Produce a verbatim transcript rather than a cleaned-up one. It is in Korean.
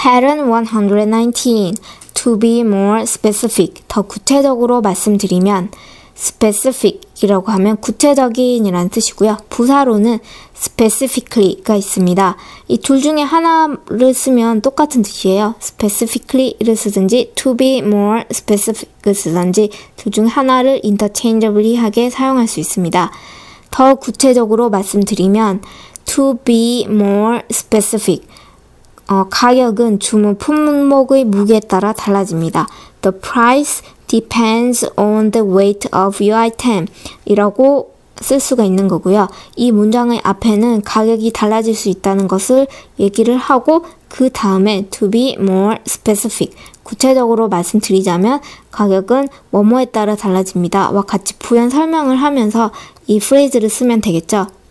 pattern one nineteen. To be more specific. 더 구체적으로 말씀드리면 specific이라고 하면 구체적인 이라는 뜻이고요. 부사로는 specifically가 있습니다. 이 둘 중에 하나를 쓰면 똑같은 뜻이에요. specifically를 쓰든지 to be more specific을 쓰든지 둘 중에 하나를 interchangeably 하게 사용할 수 있습니다. 더 구체적으로 말씀드리면 to be more specific. 어, 가격은 주문 품목의 무게에 따라 달라집니다. The price depends on the weight of your item 이라고 쓸 수가 있는 거고요. 이 문장의 앞에는 가격이 달라질 수 있다는 것을 얘기를 하고 그 다음에 to be more specific 구체적으로 말씀드리자면 가격은 뭐뭐에 따라 달라집니다. 와 같이 부연 설명을 하면서 이 프레이즈를 쓰면 되겠죠.